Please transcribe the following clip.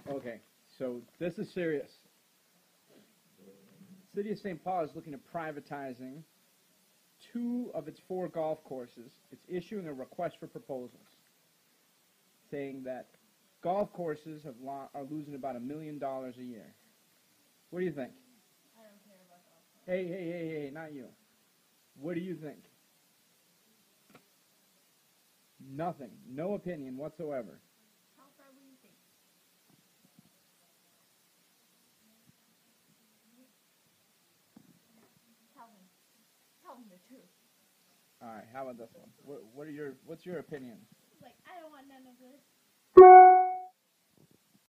Okay, so this is serious. City of St. Paul is looking at privatizing 2 of its 4 golf courses. It's issuing a request for proposals, saying that golf courses are losing about $1 million a year. What do you think? I don't care about golf. Hey, not you. What do you think? Nothing. No opinion whatsoever. How far will you think? Tell me. Tell me the truth. All right, how about this one? What's your opinion? Like, I don't want none of this.